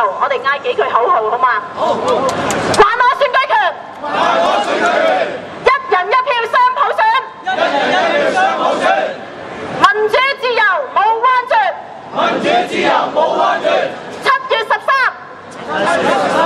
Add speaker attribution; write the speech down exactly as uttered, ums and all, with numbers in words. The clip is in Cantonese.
Speaker 1: 我哋嗌幾句口號好嘛？好。還我選舉權！還我選舉權！一人一票雙普選！一人一票雙普選！民主自由冇彎轉！民主自由冇彎轉！七月十三。